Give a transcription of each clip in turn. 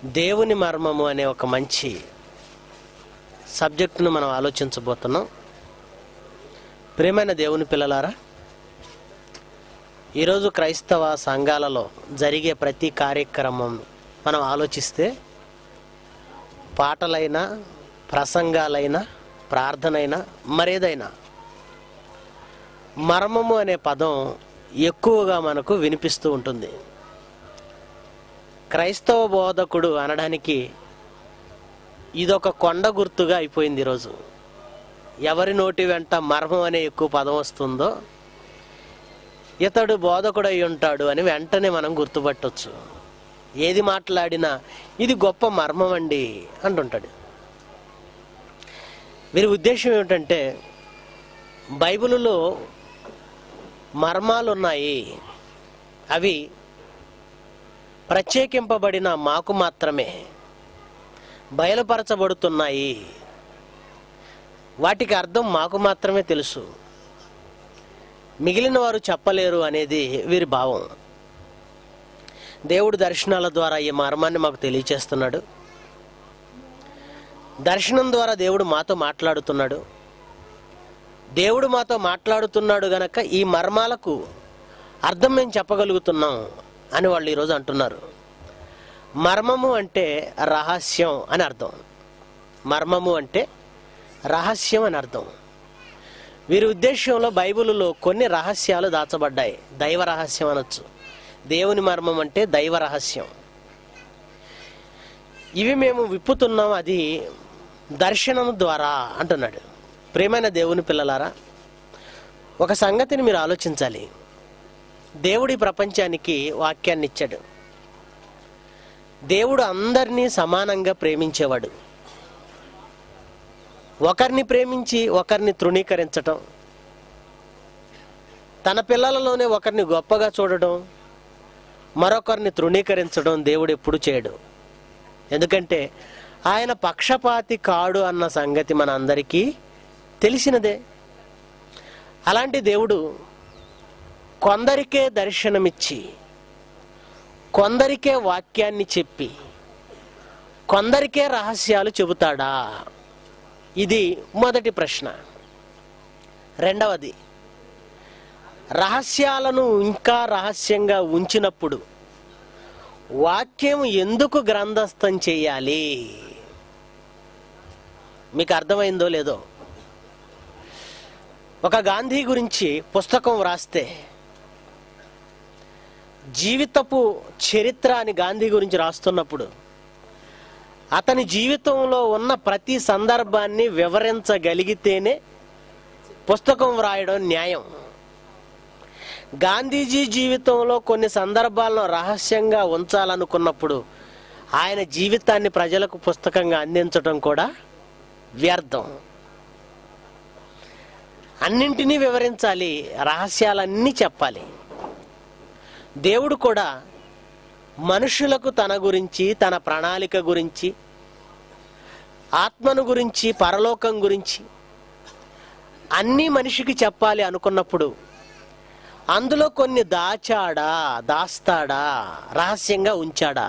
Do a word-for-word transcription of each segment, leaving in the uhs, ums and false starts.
దేవుని మర్మము అనే ఒక మంచి సబ్జెక్టును మనం ఆలోచించబోతున్నాం. ప్రియమైన దేవుని పిల్లలారా, ఈరోజు క్రైస్తవ సంఘాలలో జరిగే ప్రతి కార్యక్రమం మనం ఆలోచిస్తే పాటలైనా, ప్రసంగాలైనా, ప్రార్థనైనా, మరేదైనా మర్మము అనే పదం ఎక్కువగా మనకు వినిపిస్తూ ఉంటుంది. క్రైస్తవ బోధకుడు అనడానికి ఇదొక కొండ గుర్తుగా అయిపోయింది. ఈరోజు ఎవరి నోటి వెంట మర్మం అనే ఎక్కువ పదం వస్తుందో ఇతడు బోధకుడు అయి ఉంటాడు అని వెంటనే మనం గుర్తుపట్టవచ్చు. ఏది మాట్లాడినా ఇది గొప్ప మర్మం అండి అంటుంటాడు. వీరి ఉద్దేశం ఏమిటంటే, బైబిలులో మర్మాలు ఉన్నాయి, అవి ప్రత్యేకింపబడిన మాకు మాత్రమే బయలుపరచబడుతున్నాయి, వాటికి అర్థం మాకు మాత్రమే తెలుసు, మిగిలిన వారు చెప్పలేరు అనేది వీరి భావం. దేవుడు దర్శనాల ద్వారా ఈ మర్మాన్ని మాకు తెలియచేస్తున్నాడు. దర్శనం ద్వారా దేవుడు మాతో మాట్లాడుతున్నాడు. దేవుడు మాతో మాట్లాడుతున్నాడు గనక ఈ మర్మాలకు అర్థం మేము చెప్పగలుగుతున్నాం అని వాళ్ళు ఈరోజు అంటున్నారు. మర్మము అంటే రహస్యం అని అర్థం. మర్మము అంటే రహస్యం అని అర్థం. వీరి ఉద్దేశంలో బైబిలులో కొన్ని రహస్యాలు దాచబడ్డాయి. దైవ రహస్యం అనొచ్చు. దేవుని మర్మం అంటే దైవ రహస్యం. ఇవి మేము విప్పుతున్నాం, అది దర్శనం ద్వారా అంటున్నాడు. ప్రియమైన దేవుని పిల్లలారా, ఒక సంగతిని మీరు ఆలోచించాలి. దేవుడి ప్రపంచానికి వాక్యాన్ని ఇచ్చాడు. దేవుడు అందరినీ సమానంగా ప్రేమించేవాడు. ఒకరిని ప్రేమించి ఒకరిని తృణీకరించటం, తన పిల్లలలోనే ఒకరిని గొప్పగా చూడడం, మరొకరిని తృణీకరించడం దేవుడు ఎప్పుడు చేయడు. ఎందుకంటే ఆయన పక్షపాతి కాడు అన్న సంగతి మన అందరికీ తెలిసినదే. అలాంటి దేవుడు కొందరికే దర్శనమిచ్చి, కొందరికే వాక్యాన్ని చెప్పి, కొందరికే రహస్యాలు చెబుతాడా? ఇది మొదటి ప్రశ్న. రెండవది, రహస్యాలను ఇంకా రహస్యంగా ఉంచినప్పుడు వాక్యం ఎందుకు గ్రంథస్థం చేయాలి? మీకు అర్థమైందో లేదో, ఒక గాంధీ గురించి పుస్తకం వ్రాస్తే, జీవితపు చరిత్ర అని గాంధీ గురించి రాస్తున్నప్పుడు అతని జీవితంలో ఉన్న ప్రతి సందర్భాన్ని వివరించగలిగితేనే పుస్తకం వ్రాయడం న్యాయం. గాంధీజీ జీవితంలో కొన్ని సందర్భాలను రహస్యంగా ఉంచాలనుకున్నప్పుడు ఆయన జీవితాన్ని ప్రజలకు పుస్తకంగా అందించడం కూడా వ్యర్థం. అన్నింటినీ వివరించాలి, రహస్యాలన్నీ చెప్పాలి. దేవుడు కూడా మనుషులకు తన గురించి, తన ప్రణాళిక గురించి, ఆత్మను గురించి, పరలోకం గురించి అన్నీ మనిషికి చెప్పాలి అనుకున్నప్పుడు అందులో కొన్ని దాచాడా, దాస్తాడా, రహస్యంగా ఉంచాడా?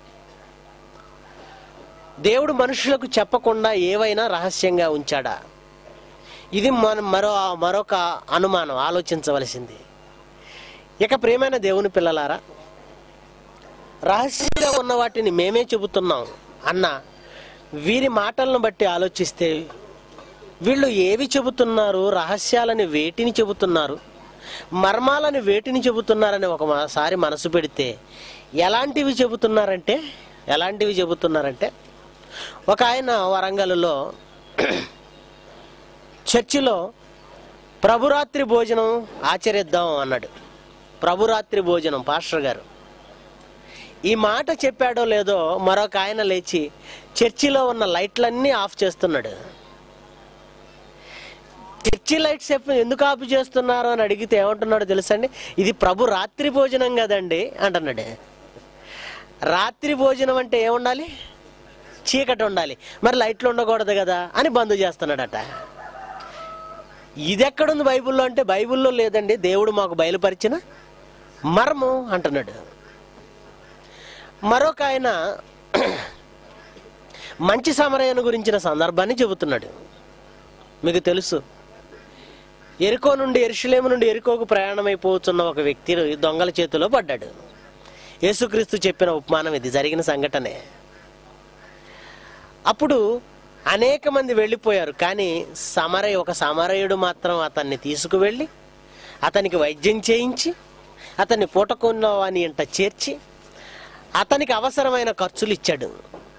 దేవుడు మనుషులకు చెప్పకుండా ఏవైనా రహస్యంగా ఉంచాడా? ఇది మన మరో మరొక అనుమానం, ఆలోచించవలసింది. ఇక ప్రియమైన దేవుని పిల్లలారా, రహస్యంగా ఉన్న వాటిని మేమే చెబుతున్నాం అన్న వీరి మాటలను బట్టి ఆలోచిస్తే, వీళ్ళు ఏవి చెబుతున్నారు, రహస్యాలని వేటిని చెబుతున్నారు, మర్మాలని వేటిని చెబుతున్నారని ఒకసారి మనసు పెడితే ఎలాంటివి చెబుతున్నారంటే ఎలాంటివి చెబుతున్నారంటే ఒక ఆయన వరంగల్లో చర్చిలో ప్రభురాత్రి భోజనం ఆచరిద్దాం అన్నాడు. ప్రభురాత్రి భోజనం పాస్టర్ గారు ఈ మాట చెప్పాడో లేదో మరొక ఆయన లేచి చర్చిలో ఉన్న లైట్లన్నీ ఆఫ్ చేస్తున్నాడు. చర్చి లైట్స్ ఎందుకు ఆఫ్ చేస్తున్నారు అని అడిగితే ఏమంటున్నాడు తెలుసండి? ఇది ప్రభు రాత్రి భోజనం కదండి అంటున్నాడు. రాత్రి భోజనం అంటే ఏముండాలి? చీకటి ఉండాలి, మరి లైట్లు ఉండకూడదు కదా అని బంద్ చేస్తున్నాడట. ఇది ఎక్కడుంది బైబిల్లో అంటే, బైబిల్లో లేదండి, దేవుడు మాకు బయలుపరిచిన మర్మం అంటున్నాడు. మరొక ఆయన మంచి సమరయ్యను గురించిన సందర్భాన్ని చెబుతున్నాడు. మీకు తెలుసు, ఎరికో నుండి యెరూషలేము నుండి ఎరికోకు ప్రయాణమైపోతున్న ఒక వ్యక్తి దొంగల చేతిలో పడ్డాడు. యేసుక్రీస్తు చెప్పిన ఉపమానం ఇది, జరిగిన సంఘటనే. అప్పుడు అనేక మంది వెళ్ళిపోయారు, కానీ సమరయ్య ఒక సమరయుడు మాత్రం అతన్ని తీసుకువెళ్ళి అతనికి వైద్యం చేయించి అతన్ని పూటకొన్నవాని ఇంట చేర్చి అతనికి అవసరమైన ఖర్చులు ఇచ్చాడు.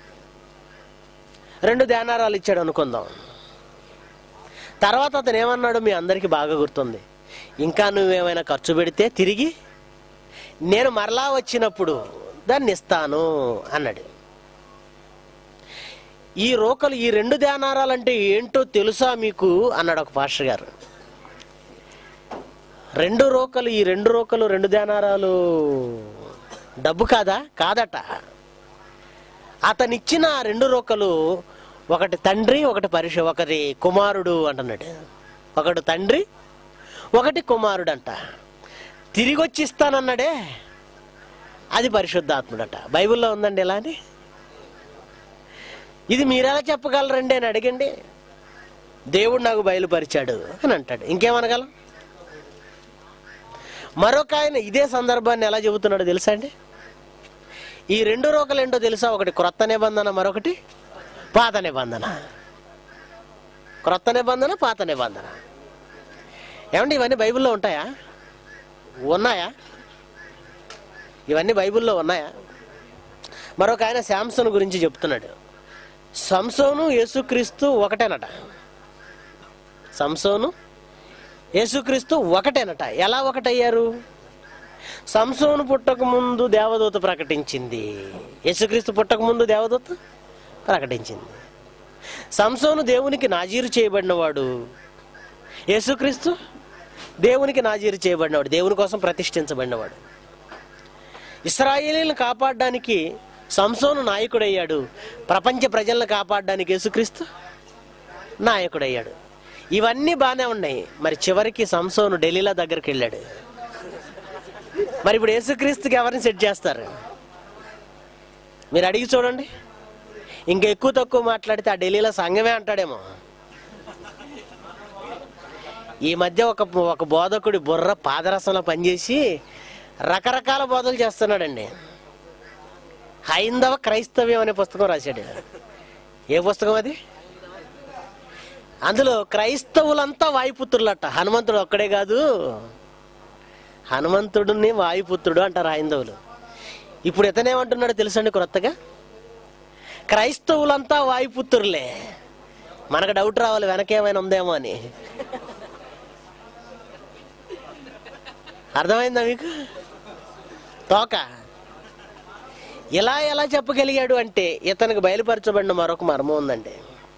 రెండు దేనారాలు ఇచ్చాడు అనుకుందాం. తర్వాత అతను ఏమన్నాడు మీ అందరికీ బాగా గుర్తుంది, ఇంకా నువ్వేమైనా ఖర్చు పెడితే తిరిగి నేను మరలా వచ్చినప్పుడు దాన్ని ఇస్తాను అన్నాడు. ఈ రోకలు, ఈ రెండు దేనారాలంటే ఏంటో తెలుసా మీకు అన్నాడు ఒక పాస్టర్ గారు. రెండు రోకలు, ఈ రెండు రోకలు రెండు దేనారాలు డబ్బు కాదా? కాదట. అతనిచ్చిన రెండు రోకలు ఒకటి తండ్రి, ఒకటి పరిశ ఒకటి కుమారుడు అంటున్నాడు. ఒకటి తండ్రి, ఒకటి కుమారుడు అంట. తిరిగి వచ్చి ఇస్తానన్నాడే, అది పరిశుద్ధాత్ముడట. బైబిల్లో ఉందండి ఇలా అని. ఇది మీరెలా చెప్పగలరండి అని అడిగండి. దేవుడు నాకు బయలుపరిచాడు అని అంటాడు. ఇంకేమనగలం? మరొక ఆయన ఇదే సందర్భాన్ని ఎలా చెబుతున్నాడు తెలుసా అండి? ఈ రెండు రోకలు ఏంటో తెలుసా? ఒకటి క్రొత్త నిబంధన, మరొకటి పాత నిబంధన. క్రొత్త నిబంధన, పాత నిబంధన. ఏమండి ఇవన్నీ బైబిల్లో ఉంటాయా? ఉన్నాయా? ఇవన్నీ బైబిల్లో ఉన్నాయా? మరొక ఆయన శాంసన్ గురించి చెప్తున్నాడు. సంసోను యేసుక్రీస్తు ఒకటేనట. సంసోను యేసుక్రీస్తు ఒకటేనట. ఎలా ఒకటయ్యారు? సంసోను పుట్టక ముందు దేవదూత ప్రకటించింది, యేసుక్రీస్తు పుట్టక ముందు దేవదూత ప్రకటించింది. సంసోను దేవునికి నాజీరు చేయబడినవాడు, యేసుక్రీస్తు దేవునికి నాజీరు చేయబడినవాడు, దేవుని కోసం ప్రతిష్ఠించబడినవాడు. ఇశ్రాయేలీలను కాపాడడానికి సంసోను నాయకుడయ్యాడు, ప్రపంచ ప్రజలను కాపాడడానికి యేసుక్రీస్తు నాయకుడయ్యాడు. ఇవన్నీ బాగానే ఉన్నాయి. మరి చివరికి సంసోను ఢిల్లీలో దగ్గరికి వెళ్ళాడు. మరి ఇప్పుడు యేసుక్రీస్తుకి ఎవరిని సెట్ చేస్తారు? మీరు అడిగి చూడండి. ఇంకా ఎక్కువ తక్కువ మాట్లాడితే ఆ ఢిల్లీలో సంఘమే అంటాడేమో. ఈ మధ్య ఒక ఒక బోధకుడి బుర్ర పాదరసంలో పనిచేసి రకరకాల బోధలు చేస్తున్నాడండి. హైందవ క్రైస్తవ్యం అనే పుస్తకం రాశాడు. ఏ పుస్తకం అది? అందులో క్రైస్తవులంతా వాయుపుత్రులట. హనుమంతుడు ఒక్కడే కాదు, హనుమంతుడిని వాయుపుత్రుడు అంటారు హైందవులు. ఇప్పుడు ఇతనేమంటున్నాడు తెలుసండి కొత్తగా? క్రైస్తవులంతా వాయుపుత్రులే. మనకు డౌట్ రావాలి వెనకేమైనా ఉందేమో అని. అర్థమైందా మీకు? తోక ఇలా ఎలా చెప్పగలిగాడు అంటే ఇతనికి బయలుపరచబడిన మరొక మర్మం ఉందండి.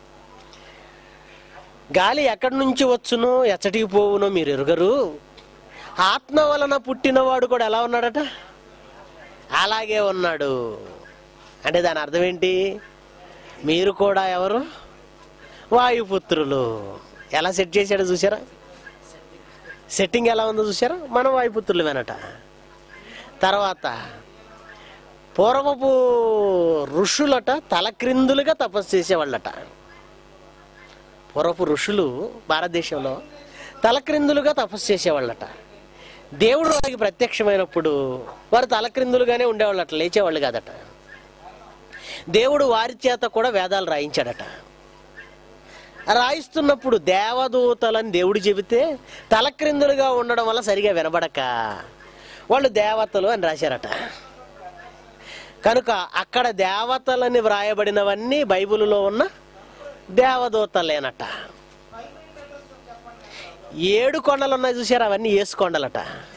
గాలి ఎక్కడి నుంచి వచ్చునో ఎచ్చటికి పోవునో మీరు ఎరుగరు, ఆత్మ వలన పుట్టినవాడు కూడా ఎలా ఉన్నాడట? అలాగే ఉన్నాడు. అంటే దాని అర్థం ఏంటి? మీరు కూడా ఎవరు? వాయుపుత్రులు. ఎలా సెట్ చేశాడో చూసారా? సెట్టింగ్ ఎలా ఉందో చూసారా? మనం వాయుపుత్రులు వెనట. తర్వాత పూర్వపు ఋషులట తలక్రిందులుగా తపస్సు చేసేవాళ్ళట. పూర్వపు ఋషులు భారతదేశంలో తలక్రిందులుగా తపస్సు చేసేవాళ్ళట. దేవుడు వారికి ప్రత్యక్షమైనప్పుడు వారు తలక్రిందులుగానే ఉండేవాళ్ళట, లేచేవాళ్ళు కాదట. దేవుడు వారి చేత కూడా వేదాలు రాయించాడట. రాయిస్తున్నప్పుడు దేవదూతలని దేవుడు చెబితే తలక్రిందులుగా ఉండడం వల్ల సరిగా వినబడక వాళ్ళు దేవతలు అని రాశారట. కనుక అక్కడ దేవతలని వ్రాయబడినవన్నీ బైబిలులో ఉన్న దేవదూతలేనట. ఏడు కొండలు ఉన్నాయి చూసారు, అవన్నీ యేసు కొండలట.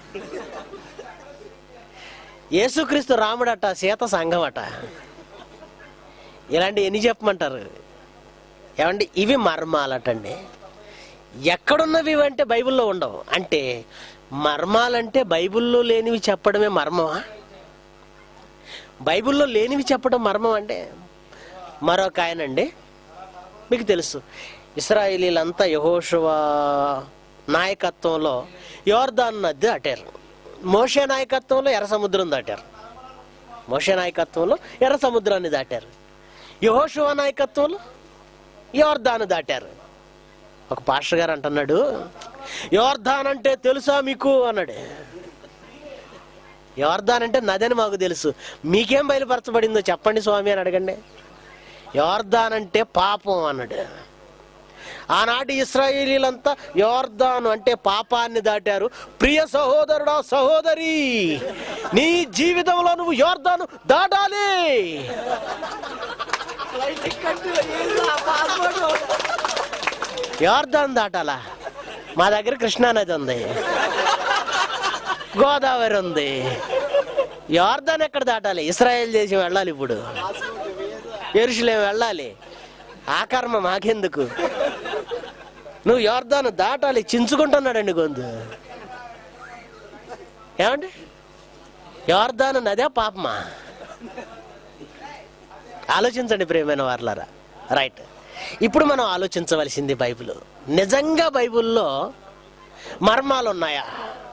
యేసుక్రీస్తు రాముడట, సీత సంఘమట. ఇలాంటి ఎన్ని చెప్పమంటారు? ఏమండి ఇవి మర్మాలటండి. ఎక్కడున్నవి అంటే బైబిల్లో ఉండవు. అంటే మర్మాలంటే బైబిల్లో లేనివి చెప్పడమే మర్మమా? బైబిల్లో లేనివి చెప్పడం మర్మం అంటే? మరొక ఆయన అండి, మీకు తెలుసు, ఇశ్రాయేలీలంతా యెహోషువ నాయకత్వంలో యోర్దాను నది దాటారు. మోషే నాయకత్వంలో ఎర్ర సముద్రం దాటారు. మోషే నాయకత్వంలో ఎర్ర సముద్రాన్ని దాటారు. యెహోషువ నాయకత్వంలో యోర్దాను దాటారు. ఒక పాస్టర్ గారు అంటున్నాడు, యోర్దాన్ అంటే తెలుసా మీకు అన్నాడు. యోర్దాన్ అంటే నది అని మాకు తెలుసు, మీకేం బయలుపరచబడిందో చెప్పండి స్వామి అని అడగండి. యోర్దాన్ అంటే పాపం అన్నాడు. ఆనాటి ఇశ్రాయేలీలంతా యోర్దాను అంటే పాపాన్ని దాటారు. ప్రియ సహోదరుడా సహోదరి, నీ జీవితంలో నువ్వు యోర్దాను దాటాలి. యోర్దాను దాటాలా? మా దగ్గర కృష్ణానది ఉంది, గోదావరి ఉంది. యోర్దాను ఎక్కడ దాటాలి? ఇశ్రాయేల్ దేశం వెళ్ళాలి, ఇప్పుడు యెరూషలేము వెళ్ళాలి. ఆ కర్మ మాకెందుకు? నువ్వు యోర్దాను దాటాలి. చించుకుంటున్నాడండి గొంతు. ఏమండి, యోర్దాను నదే పాపమా? ఆలోచించండి ప్రియమైన వారలారా. రైట్, ఇప్పుడు మనం ఆలోచించవలసింది బైబిల్. నిజంగా బైబిల్లో మర్మాలు ఉన్నాయా?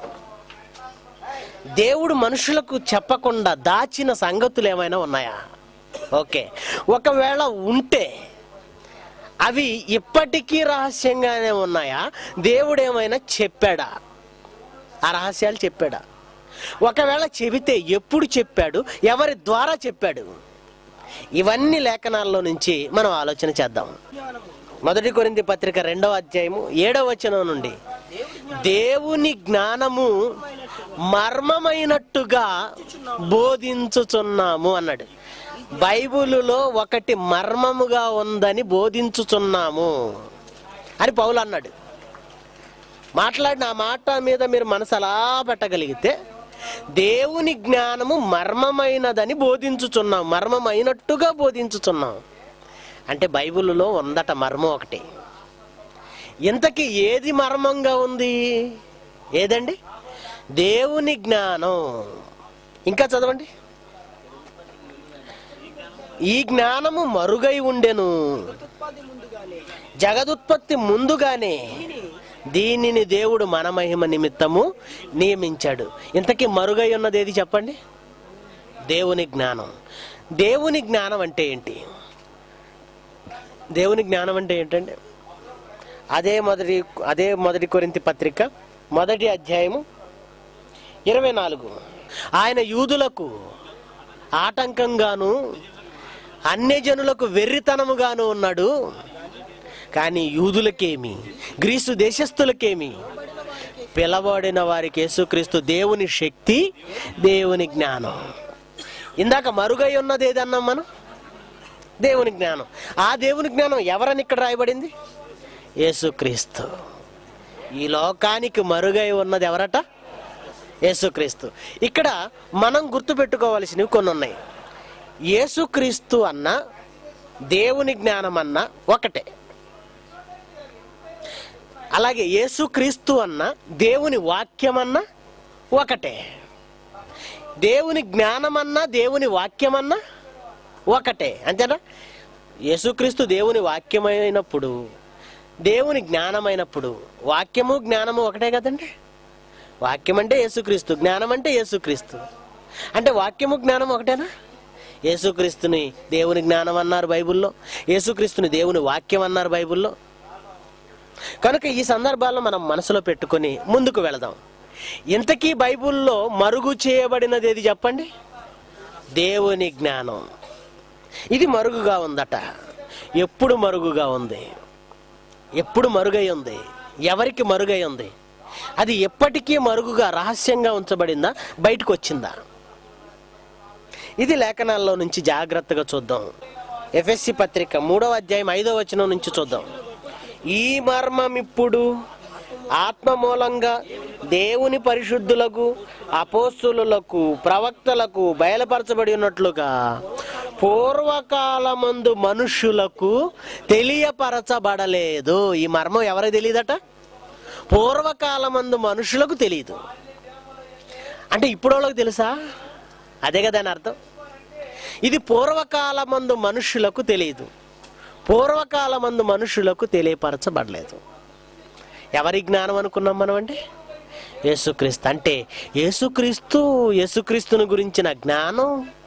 దేవుడు మనుషులకు చెప్పకుండా దాచిన సంగతులు ఏమైనా ఉన్నాయా? ఓకే, ఒకవేళ ఉంటే అవి ఇప్పటికీ రహస్యంగానే ఉన్నాయా? దేవుడు ఏమైనా చెప్పాడా? ఆ రహస్యాలు చెప్పాడా? ఒకవేళ చెబితే ఎప్పుడు చెప్పాడు? ఎవరి ద్వారా చెప్పాడు? ఇవన్నీ లేఖనాల్లో నుంచి మనం ఆలోచన చేద్దాం. మొదటి కొరింథీ పత్రిక రెండవ అధ్యాయము ఏడవ వచనం నుండి, దేవుని జ్ఞానము మర్మమైనట్టుగా బోధించుచున్నాము అన్నాడు. బైబిలులో ఒకటి మర్మముగా ఉందని బోధించుచున్నాము అని పౌలు అన్నాడు. మాట్లాడిన ఆ మాట మీద మీరు మనసు అలా పెట్టగలిగితే, దేవుని జ్ఞానము మర్మమైనదని బోధించుచున్నాం, మర్మమైనట్టుగా బోధించుచున్నాం అంటే బైబిలులో ఉందట మర్మం ఒకటి. ఇంతకీ ఏది మర్మంగా ఉంది? ఏదండి? దేవుని జ్ఞానం. ఇంకా చదవండి. ఈ జ్ఞానము మరుగై ఉండెను, జగదుత్పత్తి ముందుగానే దీనిని దేవుడు మన మహిమ నిమిత్తము నియమించాడు. ఇంతకీ మరుగై ఉన్నది ఏది చెప్పండి? దేవుని జ్ఞానం. దేవుని జ్ఞానం అంటే ఏంటి? దేవుని జ్ఞానం అంటే ఏంటంటే, అదే మొదటి అదే మొదటి కొరింథీ పత్రిక మొదటి అధ్యాయము ఇరవై నాలుగు, ఆయన యూదులకు ఆటంకంగాను అన్యజనులకు వెర్రితనముగాను ఉన్నాడు, కానీ యూదులకేమి గ్రీసు దేశస్థులకేమి పిలబడిన వారికి యేసుక్రీస్తు దేవుని శక్తి, దేవుని జ్ఞానం. ఇందాక మరుగై ఉన్నది ఏదన్నాం మనం? దేవుని జ్ఞానం. ఆ దేవుని జ్ఞానం ఎవరని ఇక్కడ రాయబడింది? యేసుక్రీస్తు. ఈ లోకానికి మరుగై ఉన్నది ఎవరట? యేసుక్రీస్తు. ఇక్కడ మనం గుర్తుపెట్టుకోవాల్సినవి కొన్ని ఉన్నాయి. యేసుక్రీస్తు అన్న దేవుని జ్ఞానం అన్న ఒకటే. అలాగే యేసుక్రీస్తు అన్న దేవుని వాక్యం అన్న ఒకటే. దేవుని జ్ఞానమన్నా దేవుని వాక్యమన్నా ఒకటే, అంతేనా? యేసుక్రీస్తు దేవుని వాక్యమైనప్పుడు, దేవుని జ్ఞానమైనప్పుడు, వాక్యము జ్ఞానము ఒకటే కదండి. వాక్యం అంటే యేసుక్రీస్తు, జ్ఞానం అంటే యేసుక్రీస్తు. అంటే వాక్యము జ్ఞానం ఒకటేనా? యేసుక్రీస్తుని దేవుని జ్ఞానం అన్నారు బైబిల్లో, యేసుక్రీస్తుని దేవుని వాక్యం అన్నారు బైబిల్లో. కనుక ఈ సందర్భాల్లో మనం మనసులో పెట్టుకొని ముందుకు వెళదాం. ఇంతకీ బైబిల్లో మరుగు చేయబడినది ఏది చెప్పండి? దేవుని జ్ఞానం. ఇది మరుగుగా ఉందట. ఎప్పుడు మరుగుగా ఉంది? ఎప్పుడు మరుగై ఉంది? ఎవరికి మరుగై ఉంది? అది ఎప్పటికీ మరుగుగా రహస్యంగా ఉంచబడిందా, బయటకు వచ్చిందా? ఇది లేఖనాల్లో నుంచి జాగ్రత్తగా చూద్దాం. ఎఫెసీ పత్రిక మూడవ అధ్యాయం ఐదవ వచనం నుంచి చూద్దాం. ఈ మర్మం ఇప్పుడు ఆత్మ మూలంగా దేవుని పరిశుద్ధులకు, అపోస్తులులకు, ప్రవక్తలకు బయలుపరచబడి ఉన్నట్లుగా పూర్వకాలమందు మనుష్యులకు తెలియపరచబడలేదు. ఈ మర్మం ఎవరికి తెలియదట? పూర్వకాలమందు మనుషులకు తెలియదు. అంటే ఇప్పుడు వాళ్ళకి తెలుసా? అదే కదా అని అర్థం. ఇది పూర్వకాలమందు మనుషులకు తెలియదు, పూర్వకాలమందు మనుషులకు తెలియపరచబడలేదు. ఎవరి జ్ఞానం అనుకున్నాం మనం? అంటే యేసుక్రీస్తు. అంటే యేసుక్రీస్తు, యేసుక్రీస్తుని గురించిన జ్ఞానం,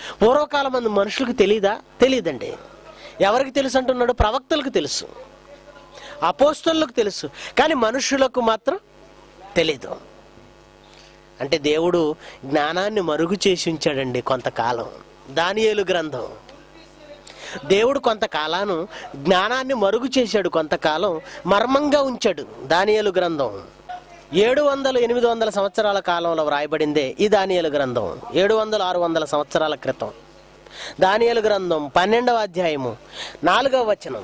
పూర్వకాలం మంది మనుషులకు తెలియదా? తెలియదండి. ఎవరికి తెలుసు అంటున్నాడు? ప్రవక్తలకు తెలుసు, అపోస్తలులకు తెలుసు, కానీ మనుషులకు మాత్రం తెలీదు. అంటే దేవుడు జ్ఞానాన్ని మరుగు చేసి ఉంచాడండి కొంతకాలం. దానియేలు గ్రంథం, దేవుడు కొంతకాలాను జ్ఞానాన్ని మరుగు చేశాడు, కొంతకాలం మర్మంగా ఉంచాడు. దానియేలు గ్రంథం ఏడు వందల ఎనిమిది వందల సంవత్సరాల కాలంలో వ్రాయబడిందే ఈ దానియేలు గ్రంథం. ఏడు వందల ఆరు వందల సంవత్సరాల క్రితం దానియేలు గ్రంథం పన్నెండవ అధ్యాయము నాలుగవ వచనం.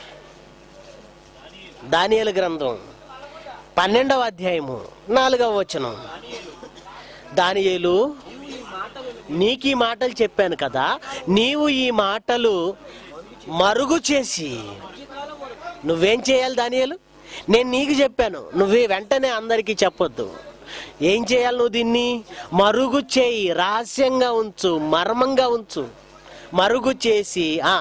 దానియేలు గ్రంథం పన్నెండవ అధ్యాయము నాలుగవ వచనం. దానియేలు, నీకు ఈ మాటలు చెప్పాను కదా, నీవు ఈ మాటలు మరుగు చేసి నువ్వేం చేయాలి? దానియేలు, నేను నీకు చెప్పాను, నువ్వు వెంటనే అందరికీ చెప్పొద్దు. ఏం చేయాలి? నువ్వు దీన్ని మరుగు చేయి, రహస్యంగా ఉంచు, మర్మంగా ఉంచు. మరుగు చేసి ఆ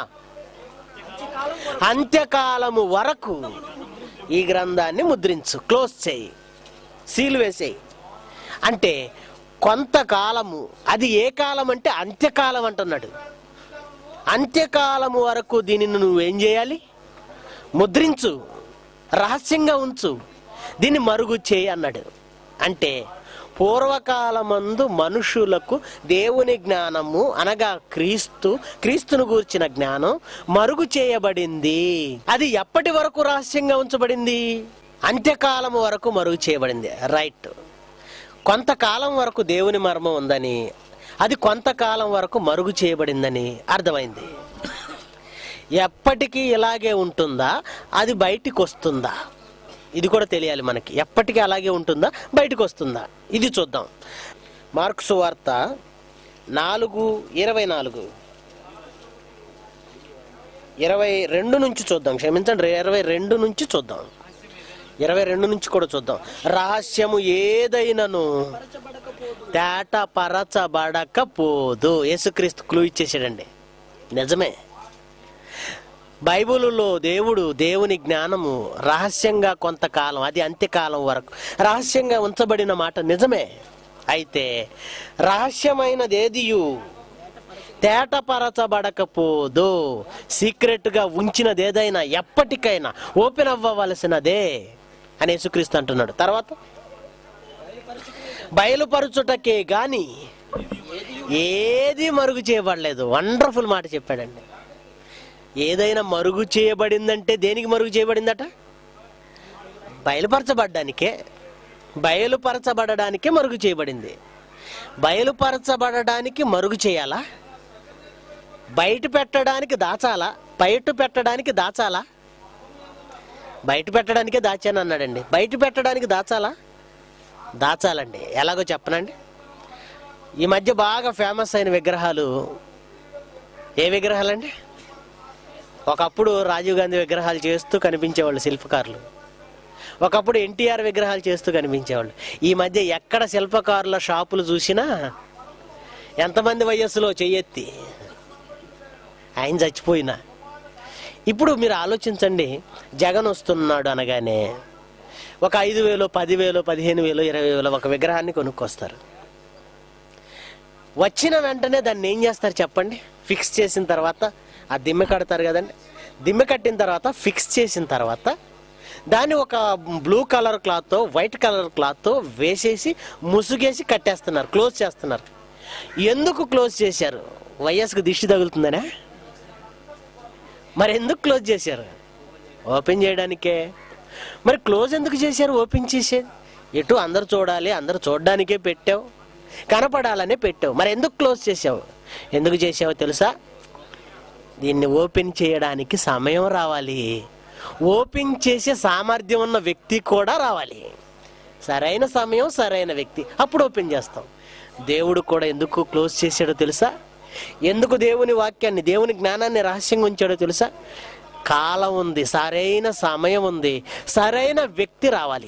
అంత్యకాలము వరకు ఈ గ్రంథాన్ని ముద్రించు, క్లోజ్ చేయి, సీల్ వేసేయి. అంటే కొంతకాలము, అది ఏ కాలం అంటే అంత్యకాలం అంటున్నాడు. అంత్యకాలము వరకు దీనిని నువ్వేం చేయాలి? ముద్రించు, రహస్యంగా ఉంచు, దీన్ని మరుగు చేయి అన్నాడు. అంటే పూర్వకాలమందు మనుషులకు దేవుని జ్ఞానము అనగా క్రీస్తు క్రీస్తును గూర్చిన జ్ఞానం మరుగు చేయబడింది. అది ఎప్పటి వరకు రహస్యంగా ఉంచబడింది? అంత్యకాలము వరకు మరుగు చేయబడింది. రైట్. కొంతకాలం వరకు దేవుని మర్మం ఉందని, అది కొంతకాలం వరకు మరుగు చేయబడిందని అర్థమైంది. ఎప్పటికీ ఇలాగే ఉంటుందా? అది బయటికి వస్తుందా? ఇది కూడా తెలియాలి మనకి. ఎప్పటికీ అలాగే ఉంటుందా, బయటకు వస్తుందా? ఇది చూద్దాం. మార్కు సువార్త నాలుగు ఇరవై నాలుగు ఇరవై రెండు నుంచి చూద్దాం. క్షమించండి, ఇరవై రెండు నుంచి చూద్దాం. ఇరవై రెండు నుంచి కూడా చూద్దాం. రహస్యము ఏదైనాను తేటపరచబడకపోదు. యేసుక్రీస్తు క్లూ ఇచ్చేసాడండి. నిజమే. బైబిలులో దేవుడు దేవుని జ్ఞానము రహస్యంగా కొంతకాలం, అది అంత్యకాలం వరకు రహస్యంగా ఉంచబడిన మాట నిజమే. అయితే రహస్యమైనది ఏదియు తేటపరచబడకపోదు. సీక్రెట్గా ఉంచినది ఏదైనా ఎప్పటికైనా ఓపెన్ అవ్వవలసినదే అని యేసుక్రీస్తు అంటున్నాడు. తర్వాత బయలుపరచుటకే గాని ఏది మరుగు చేయబడలేదు. వండర్ఫుల్ మాట చెప్పాడండి. ఏదైనా మరుగు చేయబడిందంటే దేనికి మరుగు చేయబడిందట? బయలుపరచబడ్డానికే. బయలుపరచబడడానికే మరుగు చేయబడింది. బయలుపరచబడడానికి మరుగు చేయాలా? బయట పెట్టడానికి దాచాలా? బయట పెట్టడానికి దాచాలా? బయట పెట్టడానికే దాచాను అన్నాడండి. బయట పెట్టడానికి దాచాలా? దాచాలండి. ఎలాగో చెప్పనండి. ఈ మధ్య బాగా ఫేమస్ అయిన విగ్రహాలు ఏ విగ్రహాలండి? ఒకప్పుడు రాజీవ్ గాంధీ విగ్రహాలు చేస్తూ కనిపించేవాళ్ళు శిల్పకారులు. ఒకప్పుడు ఎన్టీఆర్ విగ్రహాలు చేస్తూ కనిపించేవాళ్ళు. ఈ మధ్య ఎక్కడ శిల్పకారుల షాపులు చూసినా ఎంతమంది వయస్సులో చెయ్యెత్తి ఆయన చచ్చిపోయినా. ఇప్పుడు మీరు ఆలోచించండి, జగన్ వస్తున్నాడు అనగానే ఒక ఐదు వేలు పదివేలు పదిహేను వేలు ఇరవై వేలు ఒక విగ్రహాన్ని కొనుక్కొస్తారు. వచ్చిన వెంటనే దాన్ని ఏం చేస్తారు చెప్పండి? ఫిక్స్ చేసిన తర్వాత ఆ దిమ్మె కడతారు కదండి. దిమ్మె కట్టిన తర్వాత ఫిక్స్ చేసిన తర్వాత దాన్ని ఒక బ్లూ కలర్ క్లాత్తో వైట్ కలర్ క్లాత్తో వేసేసి ముసుగేసి కట్టేస్తున్నారు, క్లోజ్ చేస్తున్నారు. ఎందుకు క్లోజ్ చేశారు? వైఎస్కి దిష్టి తగులుతుందనే. మరి ఎందుకు క్లోజ్ చేశారు? ఓపెన్ చేయడానికే. మరి క్లోజ్ ఎందుకు చేశారు? ఓపెన్ చేసేది ఎటు అందరు చూడాలి, అందరు చూడడానికే పెట్టావు, కనపడాలనే పెట్టావు. మరి ఎందుకు క్లోజ్ చేసావు? ఎందుకు చేసావో తెలుసా? దీన్ని ఓపెన్ చేయడానికి సమయం రావాలి, ఓపెన్ చేసే సామర్థ్యం ఉన్న వ్యక్తి కూడా రావాలి. సరైన సమయం, సరైన వ్యక్తి, అప్పుడు ఓపెన్ చేస్తాం. దేవుడు కూడా ఎందుకు క్లోజ్ చేశాడో తెలుసా? ఎందుకు దేవుని వాక్యాన్ని, దేవుని జ్ఞానాన్ని రహస్యంగా ఉంచాడో తెలుసా? కాలం ఉంది, సరైన సమయం ఉంది, సరైన వ్యక్తి రావాలి.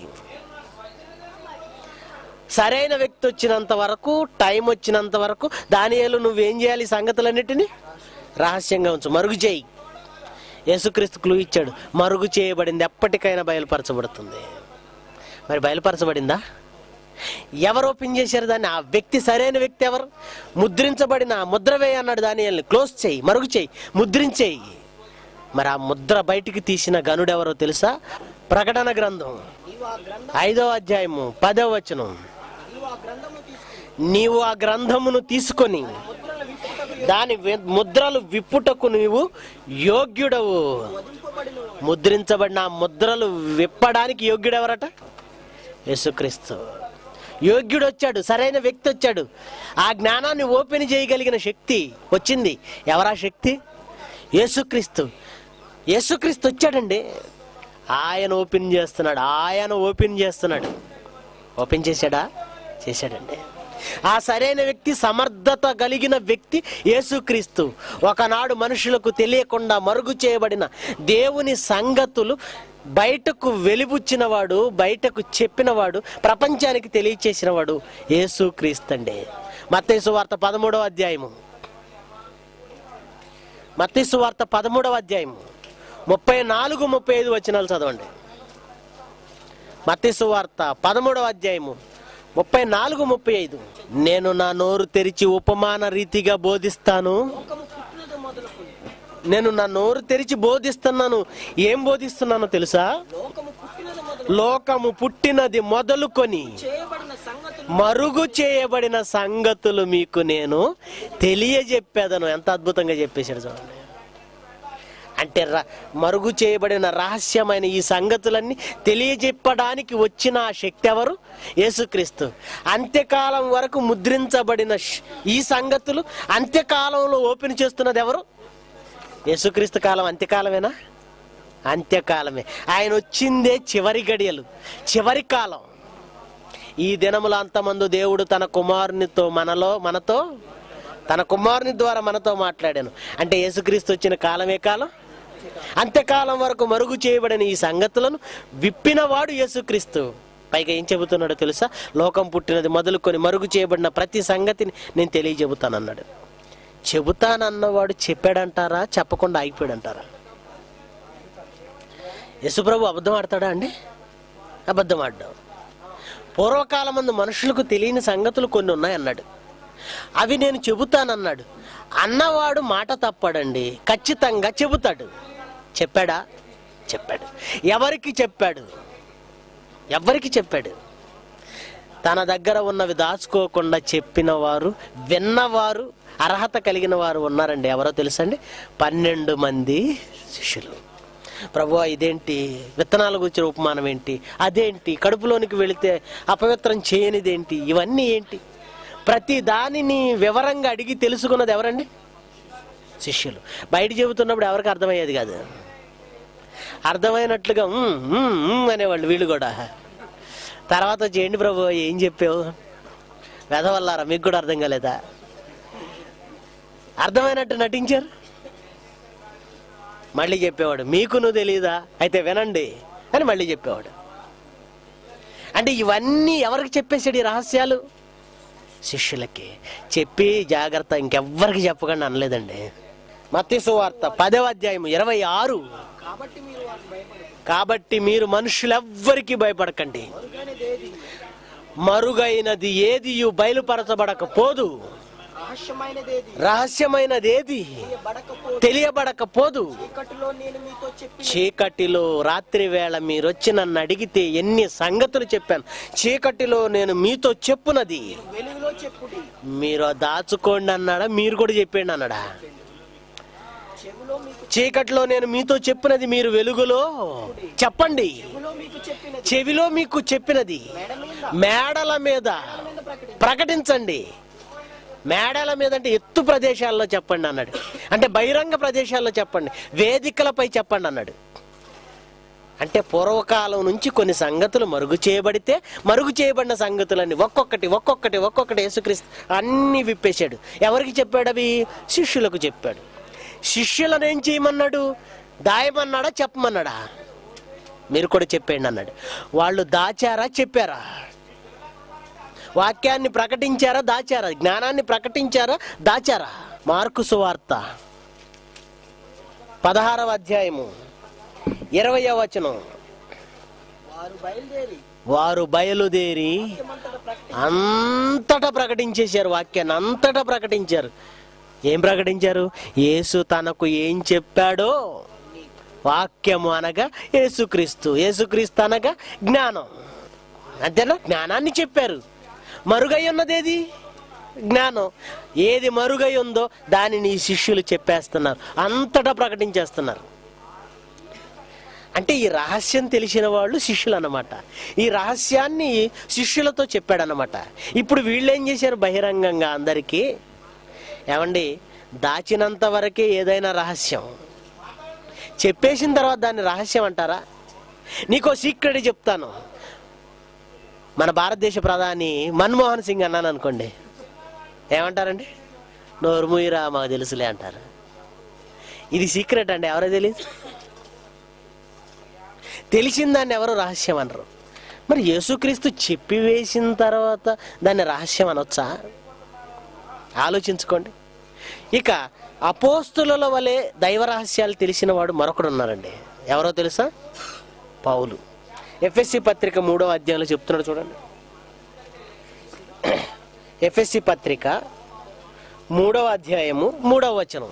సరైన వ్యక్తి వచ్చినంత వరకు, టైం వచ్చినంత వరకు దానియేలు నువ్వేం చేయాలి? సంగతులన్నిటినీ రహస్యంగా ఉంచు, మరుగు చేయి. యేసుక్రీస్తు క్లూ ఇచ్చాడు, మరుగు చేయబడింది ఎప్పటికైనా బయలుపరచబడుతుంది. మరి బయలుపరచబడిందా? ఎవరు ఓపెన్ చేశారు దాన్ని? ఆ వ్యక్తి, సరైన వ్యక్తి ఎవరు? ముద్రించబడిన ముద్ర వేయి అన్నాడు దానియేలుని. క్లోజ్ చేయి, మరుగు చేయి, ముద్రించేయి. మరి ఆ ముద్ర బయటికి తీసిన గనుడు ఎవరో తెలుసా? ప్రకటన గ్రంథం ఐదో అధ్యాయము పదవ వచనం. నీవు ఆ గ్రంథమును తీసుకొని దాని ముద్రలు విప్పుటకు నీవు యోగ్యుడవు. ముద్రించబడిన ఆ ముద్రలు విప్పడానికి యోగ్యుడెవరట? యేసుక్రీస్తు. యోగ్యుడు వచ్చాడు, సరైన వ్యక్తి వచ్చాడు. ఆ జ్ఞానాన్ని ఓపెన్ చేయగలిగిన శక్తి వచ్చింది. ఎవరా శక్తి? యేసుక్రీస్తు. యేసుక్రీస్తు వచ్చాడండి. ఆయన ఓపెన్ చేస్తున్నాడు. ఆయన ఓపెన్ చేస్తున్నాడు. ఓపెన్ చేశాడా? చేశాడండి. ఆ సరైన వ్యక్తి, సమర్థత కలిగిన వ్యక్తి యేసుక్రీస్తు. ఒకనాడు మనుషులకు తెలియకుండా మరుగు చేయబడిన దేవుని సంగతులు బయటకు వెలిబుచ్చినవాడు, బయటకు చెప్పినవాడు, ప్రపంచానికి తెలియచేసినవాడు యేసుక్రీస్తు అండి. మత్తయి సువార్త పదమూడవ అధ్యాయము మత్తయి సువార్త పదమూడవ అధ్యాయము ముప్పై నాలుగు ముప్పై ఐదు వచనాలు చదవండి. మత్తయి సువార్త పదమూడవ అధ్యాయము ముప్పై నాలుగు ముప్పై ఐదు. నేను నా నోరు తెరిచి ఉపమాన రీతిగా బోధిస్తాను. నేను నా నోరు తెరిచి బోధిస్తున్నాను. ఏం బోధిస్తున్నానో తెలుసా? లోకము పుట్టినది మొదలుకొని మరుగు చేయబడిన సంగతులు మీకు నేను తెలియజెప్పేదను. ఎంత అద్భుతంగా చెప్పేశాడు చూడండి. అంటే మరుగు చేయబడిన రహస్యమైన ఈ సంగతులన్నీ తెలియజెప్పడానికి వచ్చిన ఆ శక్తి ఎవరు? యేసుక్రీస్తు. అంత్యకాలం వరకు ముద్రించబడిన ఈ సంగతులు అంత్యకాలంలో ఓపెన్ చేస్తున్నది ఎవరు? యేసుక్రీస్తు. కాలం అంత్యకాలమేనా? అంత్యకాలమే. ఆయన వచ్చిందే చివరి గడియలు, చివరి కాలం. ఈ దినముల అంతమందు దేవుడు తన కుమారునితో మనలో మనతో తన కుమారుని ద్వారా మనతో మాట్లాడాను. అంటే యేసుక్రీస్తు వచ్చిన కాలమే కాలం. అంత్యకాలం వరకు మరుగు చేయబడిన ఈ సంగతులను విప్పినవాడు యేసుక్రీస్తు. పైగా ఏం చెబుతున్నాడో తెలుసా? లోకం పుట్టినది మొదలుకొని మరుగు చేయబడిన ప్రతి సంగతిని నేను తెలియజెబుతానన్నాడు. చెబుతానన్నవాడు చెప్పాడంటారా? చెప్పకుండా ఆగిపోయాడంటారా? యేసుప్రభు అబద్ధం ఆడతాడా అండి? అబద్ధం ఆడ్డాం. పూర్వకాలం మందు మనుషులకు తెలియని సంగతులు కొన్ని ఉన్నాయన్నాడు. అవి నేను చెబుతానన్నాడు. అన్నవాడు మాట తప్పడండి, ఖచ్చితంగా చెబుతాడు. చెప్పాడా? చెప్పాడు. ఎవరికి చెప్పాడు? ఎవరికి చెప్పాడు? తన దగ్గర ఉన్నవి దాచుకోకుండా చెప్పిన వారు, విన్నవారు, అర్హత కలిగిన వారు ఉన్నారండి. ఎవరో తెలుసండి? పన్నెండు మంది శిష్యులు. ప్రభువా ఇదేంటి? విత్తనాల గురించిన ఉపమానం ఏంటి? అదేంటి? కడుపులోనికి వెళితే అపవిత్రం చేయనిదేంటి? ఇవన్నీ ఏంటి? ప్రతి దానిని వివరంగా అడిగి తెలుసుకున్నది ఎవరండి? శిష్యులు. బయట చెబుతున్నప్పుడు ఎవరికి అర్థమయ్యేది కాదు. అర్థమైనట్లుగా అనేవాళ్ళు వీళ్ళు కూడా. తర్వాత చేయండి ప్రభు, ఏం చెప్పావు? వెధవల్లారా, మీకు కూడా అర్థం కాలేదా? అర్థమైనట్టు నటించారు. మళ్ళీ చెప్పేవాడు, మీకు నువ్వు తెలియదా? అయితే వినండి అని మళ్ళీ చెప్పేవాడు. అంటే ఇవన్నీ ఎవరికి చెప్పేసాడు ఈ రహస్యాలు? శిష్యులకి చెప్పి జాగ్రత్త, ఇంకెవ్వరికి చెప్పకండి అనలేదండి. మత్తయి సువార్త పదవ అధ్యాయము ఇరవై ఆరు. కాబట్టి మీరు మనుషులెవ్వరికి భయపడకండి. మరుగైనది ఏది బయలుపరచబడకపోదు, రహస్యమైనదేది తెలియబడకపోదు. చీకటిలో రాత్రి వేళ మీరు వచ్చి నన్ను అడిగితే ఎన్ని సంగతులు చెప్పాను. చీకటిలో నేను మీతో చెప్పునది మీరు దాచుకోండి అన్నాడా? మీరు కూడా చెప్పండి అన్నాడా? చీకటిలో నేను మీతో చెప్పినది మీరు వెలుగులో చెప్పండి. చెవిలో మీకు చెప్పినది మేడల మీద ప్రకటించండి. మేడల మీద అంటే ఎత్తు ప్రదేశాల్లో చెప్పండి అన్నాడు. అంటే బహిరంగ ప్రదేశాల్లో చెప్పండి, వేదికలపై చెప్పండి అన్నాడు. అంటే పూర్వకాలం నుంచి కొన్ని సంగతులు మరుగు చేయబడితే మరుగు చేయబడిన సంగతులన్నీ ఒక్కొక్కటి ఒక్కొక్కటి ఒక్కొక్కటి యేసుక్రీస్తు అన్ని విప్పేశాడు. ఎవరికి చెప్పాడు? అవి శిష్యులకు చెప్పాడు. శిష్యులను ఏం చేయమన్నాడు? దాయమన్నాడా? చెప్పమన్నాడా? మీరు కూడా చెప్పండి అన్నాడు. వాళ్ళు దాచారా? చెప్పారా? వాక్యాన్ని ప్రకటించారా? దాచారా? జ్ఞానాన్ని ప్రకటించారా? దాచారా? మార్కు సువార్త పదహారవ అధ్యాయము ఇరవయవ వచనం. వారు బయలుదేరి అంతటా ప్రకటించేశారు. వాక్యాన్ని అంతటా ప్రకటించారు. ఏం ప్రకటించారు? యేసు తనకు ఏం చెప్పాడో. వాక్యము అనగా యేసుక్రీస్తు, యేసుక్రీస్తు అనగా జ్ఞానం. అంతేనా? జ్ఞానాన్ని చెప్పారు. మరుగై ఉన్నదేది? జ్ఞానం. ఏది మరుగై ఉందో దానిని ఈ శిష్యులు చెప్పేస్తున్నారు, అంతటా ప్రకటించేస్తున్నారు. అంటే ఈ రహస్యం తెలిసిన వాళ్ళు శిష్యులు అన్నమాట. ఈ రహస్యాన్ని శిష్యులతో చెప్పాడనమాట. ఇప్పుడు వీళ్ళు ఏం చేశారు? బహిరంగంగా అందరికీ, ఏమండి, దాచినంత వరకే ఏదైనా రహస్యం, చెప్పేసిన తర్వాత దాన్ని రహస్యం అంటారా? నీకో సీక్రెట్ చెప్తాను. మన భారతదేశ ప్రధాని మన్మోహన్ సింగ్ అన్నాను అనుకోండి, ఏమంటారండి? నోరు మూయిరా, మాకు తెలుసులే అంటారు. ఇది సీక్రెట్ అండి, ఎవరో తెలియదు. తెలిసిన దాన్ని ఎవరు రహస్యం అనరు. మరి యేసుక్రీస్తు చెప్పి వేసిన తర్వాత దాన్ని రహస్యం అనొచ్చా? ఆలోచించుకోండి. ఇక అపోస్తుల వలె దైవ రహస్యాలు తెలిసిన వాడు మరొకడు ఉన్నారండి. ఎవరో తెలుసా? పౌలు. ఎఫ్ఎస్సి పత్రిక మూడవ అధ్యాయంలో చెప్తున్నాడు చూడండి. ఎఫ్ఎస్సి పత్రిక మూడవ అధ్యాయము మూడవ వచనం.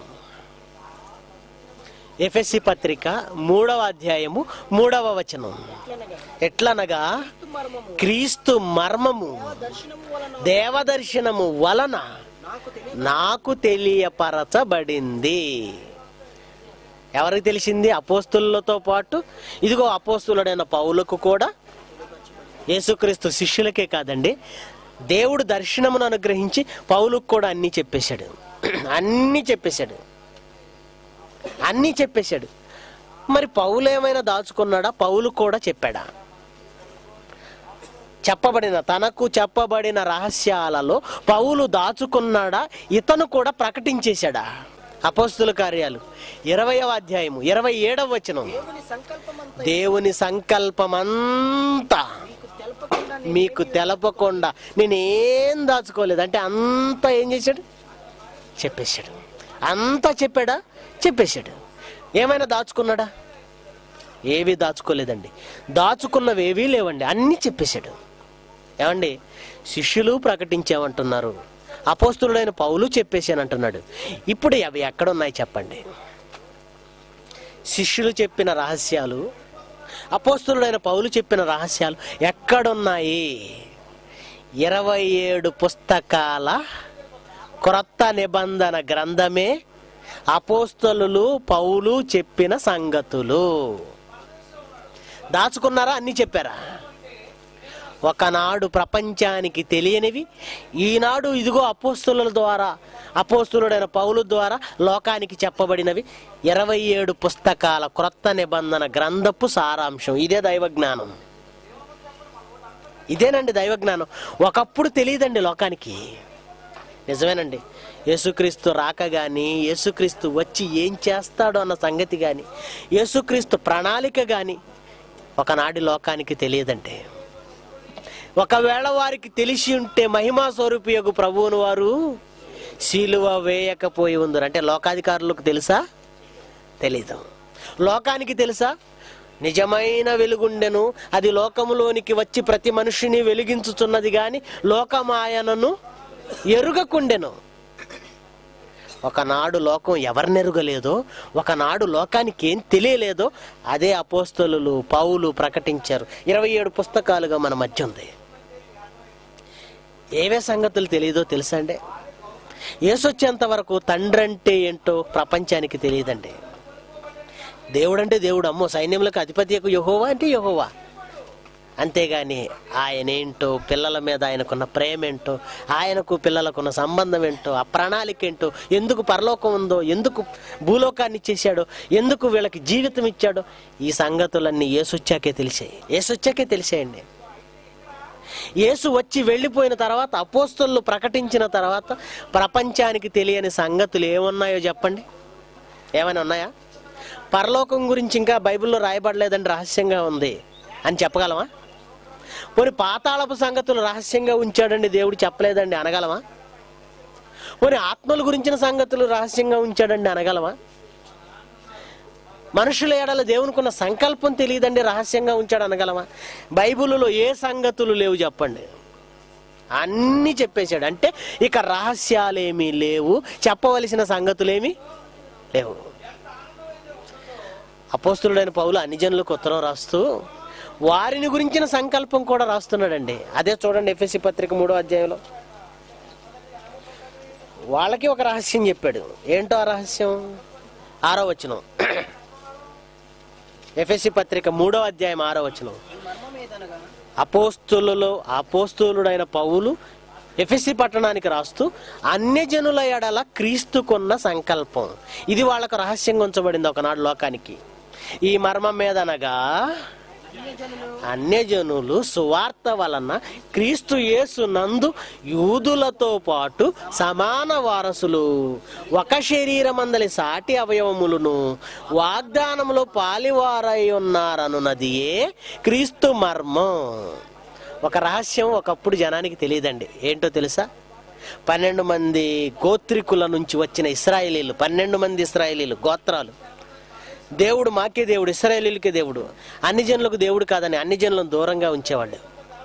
ఎఫెసీ పత్రిక మూడవ అధ్యాయము మూడవ వచనం. ఎట్లనగా క్రీస్తు మర్మము దేవదర్శనము వలన నాకు తెలియపరచబడింది. ఎవరికి తెలిసింది? అపోస్తులతో పాటు ఇదిగో అపోస్తులుడైన పౌలుకు కూడా, యేసుక్రీస్తు శిష్యులకే కాదండి, దేవుడు దర్శనమును అనుగ్రహించి పౌలుకు కూడా అన్నీ చెప్పేశాడు. అన్నీ చెప్పేశాడు అన్నీ చెప్పేశాడు. మరి పౌలు ఏమైనా దాచుకున్నాడా? పౌలు కూడా చెప్పాడా? చెప్పబడిన తనకు చెప్పబడిన రహస్యాలలో పౌలు దాచుకున్నాడా? ఇతను కూడా ప్రకటించేశాడా? అపోస్తుల కార్యాలు ఇరవయవ అధ్యాయము ఇరవై ఏడవ వచనం. దేవుని సంకల్పమంతా మీకు తెలపకుండా నేనేం దాచుకోలేదు అంటే అంతా ఏం చేశాడు? చెప్పేశాడు. అంతా చెప్పాడా? చెప్పేశాడు. ఏమైనా దాచుకున్నాడా? ఏవి దాచుకోలేదండి. దాచుకున్నవి ఏవీ లేవండి, అన్నీ చెప్పేశాడు. ఏమండి, శిష్యులు ప్రకటించామంటున్నారు, అపోస్తులుడైన పౌలు చెప్పేశానంటున్నాడు. ఇప్పుడు అవి ఎక్కడున్నాయి చెప్పండి? శిష్యులు చెప్పిన రహస్యాలు, అపోస్తులుడైన పౌలు చెప్పిన రహస్యాలు ఎక్కడున్నాయి? ఇరవై ఏడు పుస్తకాల క్రొత్త నిబంధన గ్రంథమే అపోస్తలులు పౌలు చెప్పిన సంగతులు. దాచుకున్నారా? అన్ని చెప్పారా? ఒకనాడు ప్రపంచానికి తెలియనివి ఈనాడు ఇదిగో అపోస్తలుల ద్వారా, అపోస్తలుడైన పౌలు ద్వారా లోకానికి చెప్పబడినవి ఇరవై ఏడు పుస్తకాల క్రొత్త నిబంధన గ్రంథపు సారాంశం. ఇదే దైవ జ్ఞానం. ఇదేనండి దైవ జ్ఞానం. ఒకప్పుడు తెలియదండి లోకానికి. నిజమేనండి, యేసుక్రీస్తు రాక కానీ, యేసుక్రీస్తు వచ్చి ఏం చేస్తాడో అన్న సంగతి కానీ, యేసుక్రీస్తు ప్రణాళిక కానీ ఒకనాటి లోకానికి తెలియదంటే, ఒకవేళ వారికి తెలిసి ఉంటే మహిమా స్వరూపియగు ప్రభువును వారు శిలువ వేయకపోయి ఉందరు. అంటే లోకాధికారులకు తెలుసా? తెలీదు. లోకానికి తెలుసా? నిజమైన వెలుగుండెను, అది లోకములోనికి వచ్చి ప్రతి మనిషిని వెలిగించుచున్నది గాని లోకమాయనను ఎరుగకుండెను. ఒకనాడు లోకం ఎవరినెరుగలేదో, ఒకనాడు లోకానికి ఏం తెలియలేదో అదే అపోస్తలులు పౌలు ప్రకటించారు. ఇరవై ఏడు పుస్తకాలుగా మన మధ్య ఉంది. ఏవే సంగతులు తెలియదో తెలుసా అండి? యేసు వచ్చేంత వరకు తండ్రి అంటే ఏంటో ప్రపంచానికి తెలియదండి. దేవుడు అంటే దేవుడు, అమ్మో సైన్యములకు అధిపతి యెహోవా అంటే యెహోవా. అంతేగాని ఆయన ఏంటో, పిల్లల మీద ఆయనకున్న ప్రేమ ఏంటో, ఆయనకు పిల్లలకున్న సంబంధం ఏంటో, ఆ ప్రణాళిక ఏంటో, ఎందుకు పరలోకం ఉందో, ఎందుకు భూలోకాన్ని ఇచ్చేసాడో, ఎందుకు వీళ్ళకి జీవితం ఇచ్చాడో, ఈ సంగతులన్నీ యేసొచ్చాకే తెలిసాయి. యేసొచ్చాకే తెలిసాయండి. యేసు వచ్చి వెళ్ళిపోయిన తర్వాత, అపోస్తలులు ప్రకటించిన తర్వాత ప్రపంచానికి తెలియని సంగతులు ఏమున్నాయో చెప్పండి? ఏమైనా ఉన్నాయా? పరలోకం గురించి ఇంకా బైబిల్లో రాయబడలేదండి, రహస్యంగా ఉంది అని చెప్పగలమా? పోనీ పాతాళపు సంగతులు రహస్యంగా ఉంచాడండి దేవుడు, చెప్పలేదండి అనగలమా? పోనీ ఆత్మల గురించిన సంగతులు రహస్యంగా ఉంచాడండి అనగలమా? మనుషుల ఎడల దేవునికున్న సంకల్పం తెలియదండి, రహస్యంగా ఉంచాడు అనగలమా? బైబిల్లో ఏ సంగతులు లేవు చెప్పండి, అన్నీ చెప్పేశాడు. అంటే ఇక రహస్యాలేమీ లేవు, చెప్పవలసిన సంగతులేమీ లేవు. అపోస్తులుడైన పౌలు అన్ని జనులకు ఉత్తరం రాస్తూ వారిని గురించిన సంకల్పం కూడా రాస్తున్నాడండి. అదే చూడండి ఎఫెసీ పత్రిక మూడో అధ్యాయంలో వాళ్ళకి ఒక రహస్యం చెప్పాడు. ఏంటో ఆ రహస్యం? ఆరో వచనం, ఎఫెసీ పత్రిక మూడో అధ్యాయం ఆరో వచనం. అపోస్తులలో అపోస్తులుడైన పౌలు ఎఫెసీ పట్టణానికి రాస్తూ అన్యజనుల ఎడల క్రీస్తుకున్న సంకల్పం, ఇది వాళ్ళకు రహస్యంగా ఉంచబడింది ఒకనాడు లోకానికి. ఈ మర్మం మీదనగా అన్యజనులు సువార్త వలన క్రీస్తు యేసు నందు యూదులతో పాటు సమాన వారసులు, ఒక శరీరమందలి సాటి అవయవములను వాగ్దానములో పాలివారై ఉన్నారనున్నదియే క్రీస్తు మర్మం. ఒక రహస్యం ఒకప్పుడు జనానికి తెలియదండి. ఏంటో తెలుసా? పన్నెండు మంది గోత్రికుల నుంచి వచ్చిన ఇశ్రాయేలీలు, పన్నెండు మంది ఇశ్రాయేలీలు గోత్రాలు. దేవుడు మాకే దేవుడు, ఇశ్రాయేలీలకే దేవుడు, అన్ని జనులకు దేవుడు కాదని అన్ని జనులను దూరంగా ఉంచేవాళ్ళు.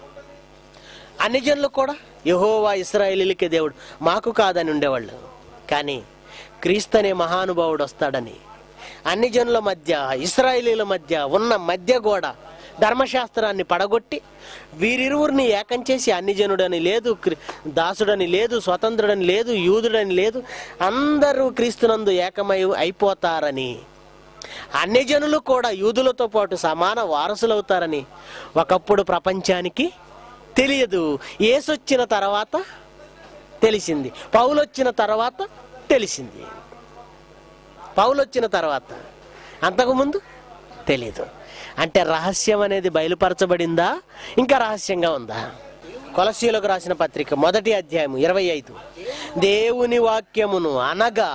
అన్ని జనులకు కూడా యెహోవా ఇశ్రాయేలీలకే దేవుడు, మాకు కాదని ఉండేవాళ్ళు. కానీ క్రీస్తు అనే మహానుభావుడు వస్తాడని అన్ని జనుల మధ్య, ఇశ్రాయేలీల మధ్య ఉన్న మధ్య గోడ ధర్మశాస్త్రాన్ని పడగొట్టి వీరిరువురిని ఏకం చేసి అన్ని జనుడని లేదు, దాసుడని లేదు, స్వతంత్రుడని లేదు, యూదుడని లేదు, అందరూ క్రీస్తునందు ఏకమై అయిపోతారని, అన్ని జనులు కూడా యూదులతో పాటు సమాన వారసులవుతారని ఒకప్పుడు ప్రపంచానికి తెలియదు. యేసు వచ్చిన తర్వాత తెలిసింది, పౌలు వచ్చిన తర్వాత తెలిసింది. పౌలు వచ్చిన తర్వాత, అంతకుముందు తెలియదు. అంటే రహస్యం అనేది బయలుపరచబడిందా, ఇంకా రహస్యంగా ఉందా? కొలస్సీయులకు రాసిన పత్రిక మొదటి అధ్యాయం ఇరవై ఐదు, దేవుని వాక్యమును అనగా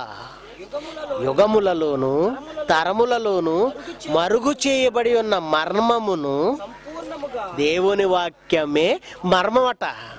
యుగములలోను తరములలోను మరుగు చేయబడి ఉన్న మర్మమును, దేవుని వాక్యమే మర్మమట.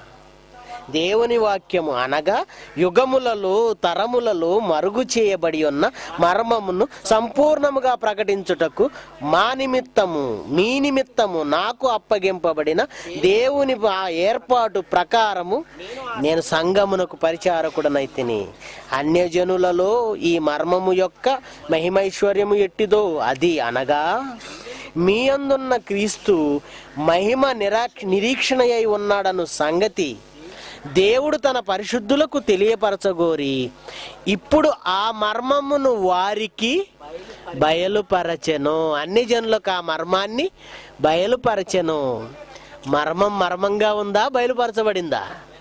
దేవుని వాక్యము అనగా యుగములలో తరములలో మరుగు చేయబడి ఉన్న మర్మమును సంపూర్ణముగా ప్రకటించుటకు మా నిమిత్తము మీ నిమిత్తము నాకు అప్పగింపబడిన దేవుని ఏర్పాటు ప్రకారము నేను సంఘమునకు పరిచారకుడనైతిని. అన్యజనులలో ఈ మర్మము యొక్క మహిమైశ్వర్యము ఎట్టిదో అది అనగా మీ అందున్న క్రీస్తు మహిమ నిరాక్ష నిరీక్షణ అయి ఉన్నాడను సంగతి దేవుడు తన పరిశుద్ధులకు తెలియపరచగోరి ఇప్పుడు ఆ మర్మమును వారికి బయలుపరచెను. అన్ని జనులకు ఆ మర్మాన్ని బయలుపరచెను. మర్మం మర్మంగా ఉందా, బయలుపరచబడిందా?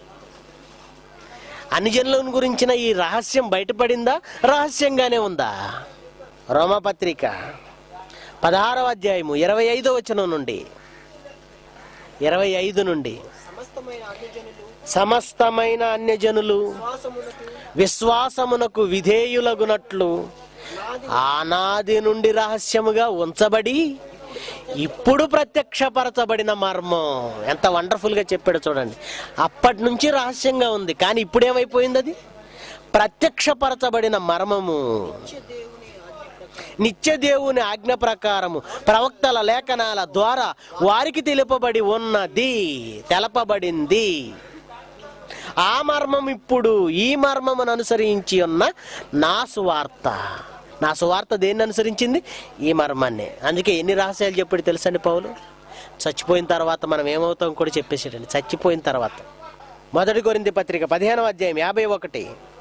అన్ని జనుల గురించిన ఈ రహస్యం బయటపడిందా, రహస్యంగానే ఉందా? రోమపత్రిక పదహారవ అధ్యాయము ఇరవై ఐదో వచనం నుండి ఇరవై ఐదు నుండి సమస్తమైన అన్యజనులు విశ్వాసమునకు విధేయులగునట్లు ఆనాది నుండి రహస్యముగా ఉంచబడి ఇప్పుడు ప్రత్యక్షపరచబడిన మర్మం. ఎంత వండర్ఫుల్ గా చెప్పాడు చూడండి. అప్పటి నుంచి రహస్యంగా ఉంది, కానీ ఇప్పుడు ఏమైపోయింది? అది ప్రత్యక్షపరచబడిన మర్మము. నిత్య దేవుని ఆజ్ఞ ప్రకారము ప్రవక్తల లేఖనాల ద్వారా వారికి తెలుపబడి ఉన్నది, తెలపబడింది. ఆ మర్మం ఇప్పుడు ఈ మర్మమును అనుసరించి ఉన్న నా సువార్త. నా సువార్త దేన్ని అనుసరించింది? ఈ మర్మాన్ని. అందుకే ఎన్ని రహస్యాలు చెప్పాడు తెలుసండి పౌలు? చచ్చిపోయిన తర్వాత మనం ఏమవుతాం కూడా చెప్పేసాడండి. చచ్చిపోయిన తర్వాత మొదటి కొరింథీ పత్రిక పదిహేనవ అధ్యాయం యాభై ఒకటి,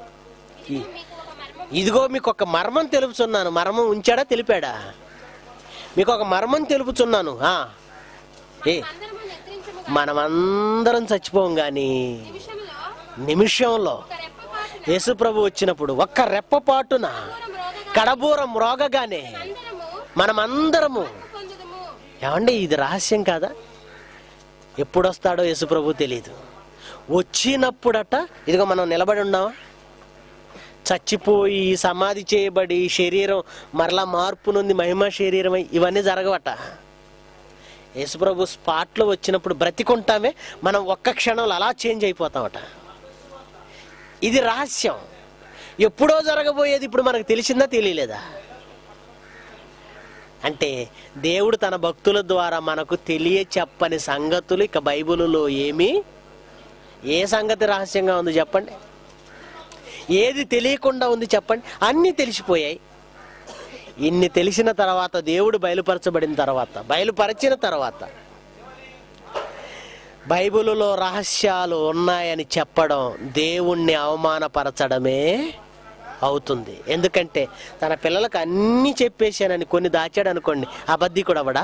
ఇదిగో మీకు ఒక మర్మం తెలుపుచున్నాను. మర్మం ఉంచాడా, తెలిపాడా? మీకు ఒక మర్మం తెలుపుచున్నాను. ఏ మనమందరం చచ్చిపోం గాని నిమిషంలో యేసు ప్రభు వచ్చినప్పుడు ఒక్క రెప్పపాటున కడబూరం మ్రోగగానే మనమందరము, ఏమండి ఇది రహస్యం కాదా? ఎప్పుడు వస్తాడో యేసు ప్రభు తెలియదు. వచ్చినప్పుడట ఇదిగో మనం నిలబడి ఉన్నామా, చచ్చిపోయి సమాధి చేయబడి శరీరం మరలా మార్పు నుండి మహిమ శరీరమై ఇవన్నీ జరగవట. యేసుప్రభు స్పాట్లో వచ్చినప్పుడు బ్రతికుంటామే, మనం ఒక్క క్షణంలో అలా చేంజ్ అయిపోతామట. ఇది రహస్యం. ఎప్పుడో జరగబోయేది ఇప్పుడు మనకు తెలిసిందా, తెలియలేదా? అంటే దేవుడు తన భక్తుల ద్వారా మనకు తెలియ చెప్పని సంగతులు ఇక బైబిలులో ఏమీ, ఏ సంగతి రహస్యంగా ఉంది చెప్పండి? ఏది తెలియకుండా ఉంది చెప్పండి? అన్నీ తెలిసిపోయాయి. ఇన్ని తెలిసిన తర్వాత, దేవుడు బయలుపరచబడిన తర్వాత, బయలుపరిచిన తర్వాత బైబిలులో రహస్యాలు ఉన్నాయని చెప్పడం దేవుణ్ణి అవమానపరచడమే అవుతుంది. ఎందుకంటే తన పిల్లలకు అన్నీ చెప్పేశానని కొన్ని దాచాడు అనుకోండి, అబద్ధికుడు అవడా?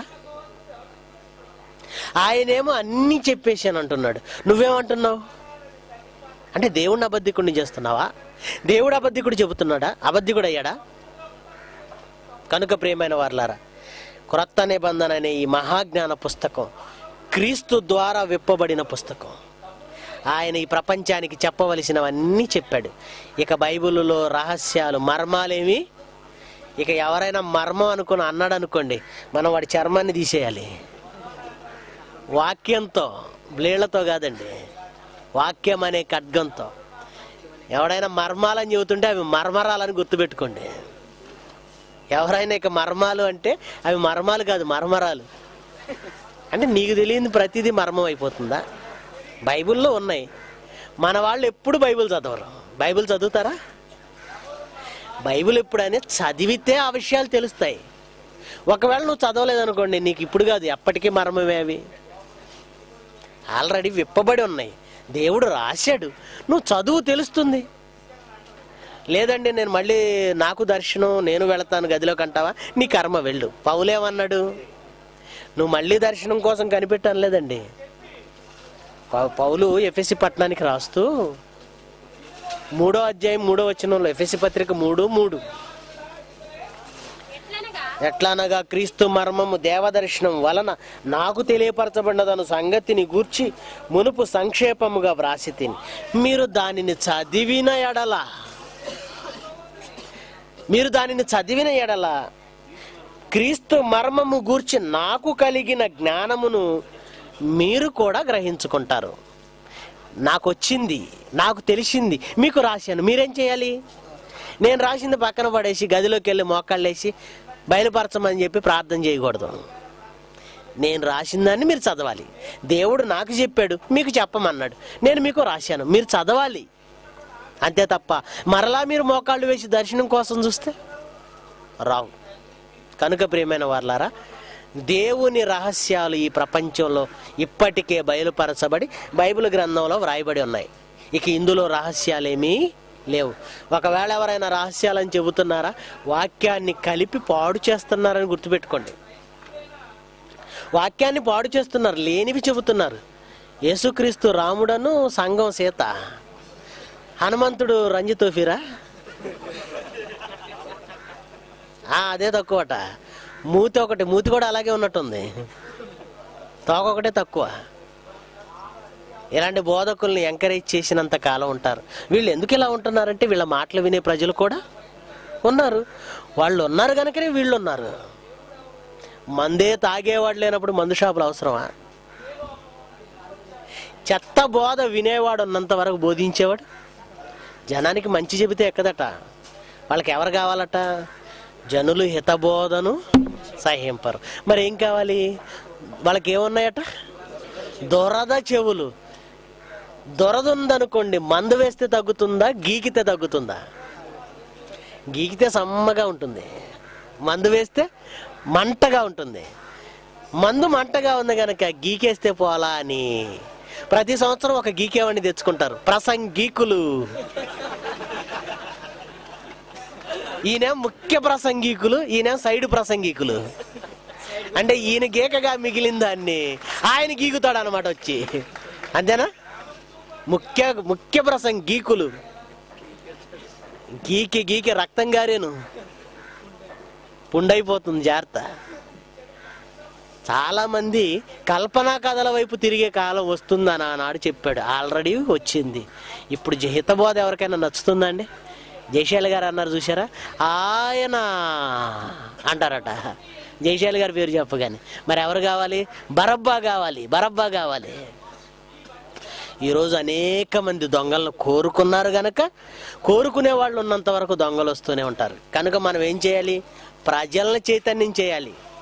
ఆయనేమో అన్నీ చెప్పేశాను అంటున్నాడు, నువ్వేమంటున్నావు? అంటే దేవుణ్ణి అబద్ధికుడిని చేస్తున్నావా? దేవుడు అబద్ధికుడు చెబుతున్నాడా? అబద్ధికుడు అయ్యాడా? కనుక ప్రియమైన వారలారా, క్రొత్త నిబంధన అనే ఈ మహాజ్ఞాన పుస్తకం క్రీస్తు ద్వారా విప్పబడిన పుస్తకం. ఆయన ఈ ప్రపంచానికి చెప్పవలసినవన్నీ చెప్పాడు. ఇక బైబిలులో రహస్యాలు, మర్మాలేమి, ఇక ఎవరైనా మర్మం అనుకుని అన్నాడు అనుకోండి, మనం వాడి చర్మాన్ని తీసేయాలి. వాక్యంతో, బ్లేళ్లతో కాదండి, వాక్యం అనే ఖడ్గంతో. ఎవడైనా మర్మాలని చెబుతుంటే అవి మర్మరాలని గుర్తుపెట్టుకోండి. ఎవరైనా ఇక మర్మాలు అంటే అవి మర్మాలు కాదు, మర్మరాలు. అంటే నీకు తెలియని ప్రతిదీ మర్మం అయిపోతుందా? బైబిల్లో ఉన్నాయి. మన వాళ్ళు ఎప్పుడు బైబిల్ చదవరు. బైబిల్ చదువుతారా? బైబిల్ ఎప్పుడైనా చదివితే ఆ విషయాలు తెలుస్తాయి. ఒకవేళ నువ్వు చదవలేదనుకోండి, నీకు ఇప్పుడు కాదు ఎప్పటికీ మర్మమే. అవి ఆల్రెడీ విప్పబడి ఉన్నాయి, దేవుడు రాశాడు, నువ్వు చదువు తెలుస్తుంది. లేదండి నేను మళ్ళీ నాకు దర్శనం, నేను వెళతాను గదిలోకి అంటావా? నీ కర్మ, వెళ్ళు. పౌలేమన్నాడు? నువ్వు మళ్ళీ దర్శనం కోసం కనిపెట్టాను లేదండి. పౌలు ఎఫెసి పట్టణానికి రాస్తూ మూడో అధ్యాయం మూడో వచనంలో, ఎఫెసి పత్రిక మూడు మూడు ఎట్లనగా క్రీస్తు మర్మము దేవదర్శనం వలన నాకు తెలియపరచబడినదను సంగతిని గూర్చి మునుపు సంక్షేపముగా వ్రాసి తిని, మీరు దానిని చదివిన ఎడల మీరు దానిని చదివిన ఎడల క్రీస్తు మర్మము గూర్చి నాకు కలిగిన జ్ఞానమును మీరు కూడా గ్రహించుకుంటారు. నాకు వచ్చింది, నాకు తెలిసింది, మీకు రాశాను. మీరేం చేయాలి? నేను రాసింది పక్కన పడేసి గదిలోకి వెళ్ళి మోకాళ్ళేసి బయలుపరచమని చెప్పి ప్రార్థన చేయకూడదు. నేను రాసిన దాన్ని మీరు చదవాలి. దేవుడు నాకు చెప్పాడు, మీకు చెప్పమన్నాడు, నేను మీకు రాశాను, మీరు చదవాలి. అంతే తప్ప మరలా మీరు మోకాళ్ళు వేసి దర్శనం కోసం చూస్తే రావు. కనుక ప్రియమైన వారలారా, దేవుని రహస్యాలు ఈ ప్రపంచంలో ఇప్పటికే బయలుపరచబడి బైబిల్ గ్రంథంలో వ్రాయబడి ఉన్నాయి. ఇక ఇందులో రహస్యాలేమీ లేవు. ఒకవేళ ఎవరైనా రహస్యాలని చెబుతున్నారా, వాక్యాన్ని కలిపి పాడు చేస్తున్నారని గుర్తుపెట్టుకోండి. వాక్యాన్ని పాడు చేస్తున్నారు, లేనివి చెబుతున్నారు. యేసుక్రీస్తు రాముడను, సంఘం సీత, హనుమంతుడు రంజితోఫీరా, అదే తక్కువట. మూతి ఒకటి, మూతి కూడా అలాగే ఉన్నట్టుంది, తోక ఒకటే తక్కువ. ఇలాంటి బోధకుల్ని ఎంకరేజ్ చేసినంత కాలం ఉంటారు. వీళ్ళు ఎందుకు ఇలా ఉంటున్నారంటే వీళ్ళ మాటలు వినే ప్రజలు కూడా ఉన్నారు. వాళ్ళు ఉన్నారు కనుకనే వీళ్ళు ఉన్నారు. మందే తాగేవాడు లేనప్పుడు మందు షాపులు అవసరమా? చెత్త బోధ వినేవాడు ఉన్నంత వరకు బోధించేవాడు జనానికి మంచి చెబితే ఎక్కదట. వాళ్ళకి ఎవరు కావాలట? జనులు హితబోధను సహింపరు. మరి ఏం కావాలి వాళ్ళకి? ఏమున్నాయట? దొరద చెవులు. దొరద ఉందనుకోండి, మందు వేస్తే తగ్గుతుందా, గీకితే తగ్గుతుందా? గీకితే సమ్మగా ఉంటుంది, మందు వేస్తే మంటగా ఉంటుంది. మందు మంటగా ఉంది కనుక గీకేస్తే పోలా అని ప్రతి సంవత్సరం ఒక గీకేవాడిని తెచ్చుకుంటారు, ప్రసంగీకులు. ఈయన ముఖ్య ప్రసంగీకులు, ఈయన సైడ్ ప్రసంగీకులు. అంటే ఈయన గీకగా మిగిలిన దాన్ని ఆయన గీకుతాడు అనమాట వచ్చి. అంతేనా? ముఖ్య ముఖ్య ప్రసంగీకులు. గీకి గీకి రక్తం గారేను, పుండైపోతుంది, జాగ్రత్త. చాలా మంది కల్పనా కథల వైపు తిరిగే కాలం వస్తుందని ఆనాడు చెప్పాడు, ఆల్రెడీ వచ్చింది. ఇప్పుడు హితబోధ ఎవరికైనా నచ్చుతుందండి? జయశాలి గారు అన్నారు చూసారా, ఆయన అంటారట. జయశాలి గారి పేరు చెప్పగానే మరి ఎవరు కావాలి? బరబ్బా కావాలి, బరబ్బా కావాలి. ఈరోజు అనేక మంది దొంగలను కోరుకున్నారు గనక, కోరుకునే వాళ్ళు ఉన్నంత వరకు దొంగలు వస్తూనే ఉంటారు. కనుక మనం ఏం చేయాలి? ప్రజలను చైతన్యం చేయాలి.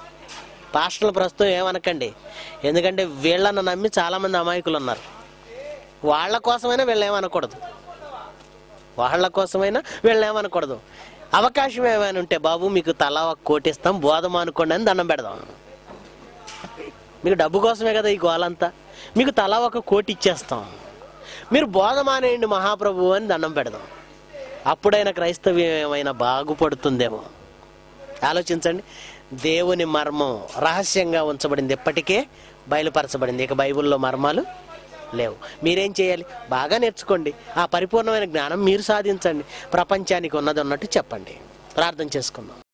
పాస్టర్లు ప్రస్తుతం ఏమనకండి, ఎందుకంటే వీళ్ళను నమ్మి చాలామంది అమాయకులు ఉన్నారు. వాళ్ళ కోసమైనా వీళ్ళు ఏమనకూడదు, వాళ్ళ కోసమైనా వీళ్ళు ఏమనకూడదు. అవకాశం ఏమైనా ఉంటే, బాబు మీకు తలా ఒక కోటి ఇస్తాం, బోధం అనుకోండి అని దండం పెడదాం. మీకు డబ్బు కోసమే కదా ఈ గోలంతా, మీకు తలా ఒక కోటి ఇచ్చేస్తాం, మీరు బోధమానేయండి మహాప్రభు అని దండం పెడదాం. అప్పుడైనా క్రైస్తవ్యం ఏమైనా బాగుపడుతుందేమో. ఆలోచించండి. దేవుని మర్మం రహస్యంగా ఉంచబడింది, ఎప్పటికే బయలుపరచబడింది. ఇక బైబిల్లో మర్మాలు లేవు. మీరేం చేయాలి? బాగా నేర్చుకోండి, ఆ పరిపూర్ణమైన జ్ఞానం మీరు సాధించండి, ప్రపంచానికి ఉన్నది ఉన్నట్టు చెప్పండి. ప్రార్థన చేసుకుందాం.